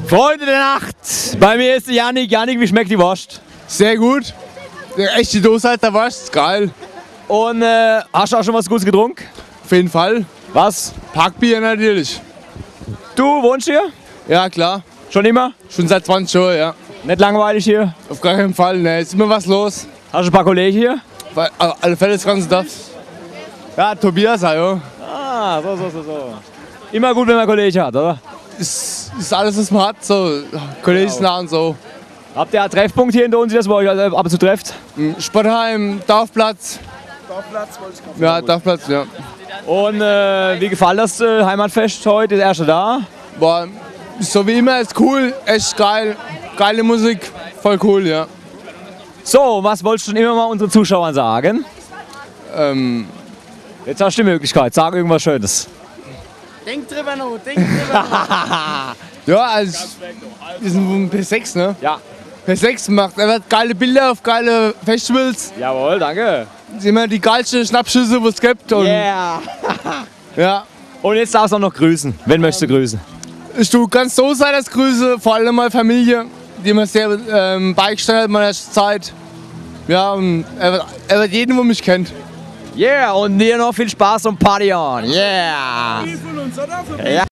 Freunde der Nacht, bei mir ist der Janik. Janik, wie schmeckt die Wurst? Sehr gut. Echt die Dose halt der Wurst, geil. Und hast du auch schon was Gutes getrunken? Auf jeden Fall. Was? Parkbier natürlich. Du wohnst hier? Ja, klar. Schon immer? Schon seit 20 Jahren, ja. Nicht langweilig hier? Auf gar keinen Fall, ne. Ist immer was los. Hast du ein paar Kollegen hier? Weil, alle Fälle das ganze Dorf. Ja, Tobias, ja. Ah, so. Immer gut, wenn man Kollegen hat, oder? Ist alles, was man hat, so Kollegen nah und so. Habt ihr einen Treffpunkt hier in Donsee, das wo ihr euch ab und zu trefft? Sportheim, Dorfplatz. Dorfplatz wollte ich gerade. Ja, Dorfplatz, ja. Und wie gefällt das Heimatfest heute, das erste da? Boah, so wie immer, ist cool, echt geil. Geile Musik, voll cool, ja. So, was wolltest du denn immer mal unseren Zuschauern sagen? Jetzt hast du die Möglichkeit, sag irgendwas Schönes. Denk drüber noch, denk drüber noch. Ja, also, wir sind P6, ne? Ja. P6 macht einfach geile Bilder auf geile Festivals. Jawohl, danke. Sind immer die geilsten Schnappschüsse, die es gibt. Und, Yeah. ja. Und jetzt darfst du auch noch grüßen. Wen möchtest du grüßen? Du kannst so sein, dass Grüße, vor allem meine Familie, die mir sehr beigestanden hat in meiner Zeit. Ja, und er wird jeden, der mich kennt. Yeah, und dir noch viel Spaß und Party on. Yeah. Von uns, oder? Ja.